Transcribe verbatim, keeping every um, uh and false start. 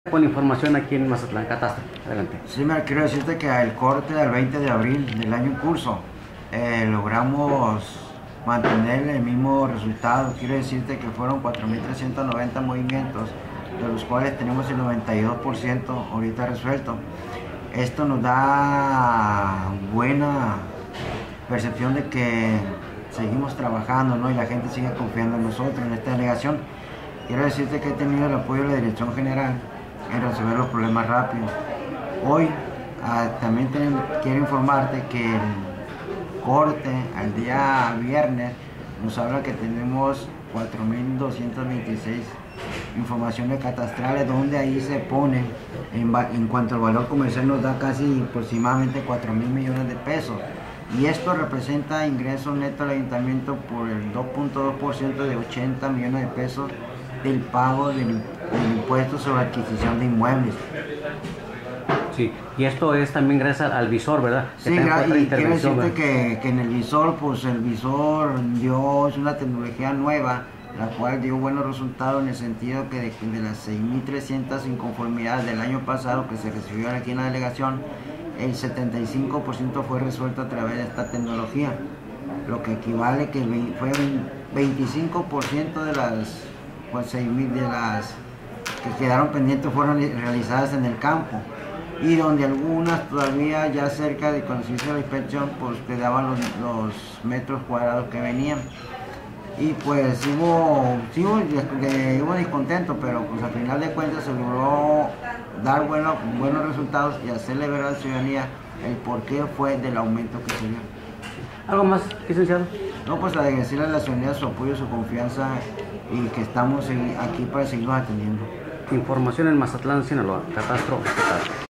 Con información aquí en Mazatlán, Catastro. Adelante. Sí, me quiero decirte que el corte del veinte de abril del año en curso eh, logramos mantener el mismo resultado. Quiero decirte que fueron cuatro mil trescientos noventa movimientos, de los cuales tenemos el noventa y dos por ciento ahorita resuelto. Esto nos da buena percepción de que seguimos trabajando, ¿no? Y la gente sigue confiando en nosotros, en esta delegación. Quiero decirte que he tenido el apoyo de la Dirección General en resolver los problemas rápido. Hoy ah, también tenemos, quiero informarte que el corte al día viernes nos habla que tenemos cuatro mil doscientas veintiséis informaciones catastrales, donde ahí se pone en, en cuanto al valor comercial nos da casi aproximadamente cuatro mil millones de pesos, y esto representa ingresos netos al ayuntamiento por el dos punto dos por ciento de ochenta millones de pesos del pago del, del impuesto sobre adquisición de inmuebles. Sí, y esto es también gracias al visor, ¿verdad? Sí, y quiero decirte que, que en el visor, pues el visor dio, es una tecnología nueva, la cual dio buenos resultados en el sentido que de, de las seis mil trescientas inconformidades del año pasado que se recibieron aquí en la delegación, el setenta y cinco por ciento fue resuelto a través de esta tecnología, lo que equivale a que fue un veinticinco por ciento de las pues seis mil de las que quedaron pendientes fueron realizadas en el campo, y donde algunas todavía ya cerca de cuando se hizo la inspección pues quedaban los, los metros cuadrados que venían, y pues hubo, sí, hubo, de, hubo descontento, pero pues al final de cuentas se logró dar bueno, buenos resultados y hacerle ver a la ciudadanía el por qué fue del aumento que se dio. ¿Algo más, licenciado? No, pues agradecerle a la ciudadanía su apoyo, su confianza, y que estamos aquí para seguirnos atendiendo. Información en Mazatlán, Sinaloa, Catastro.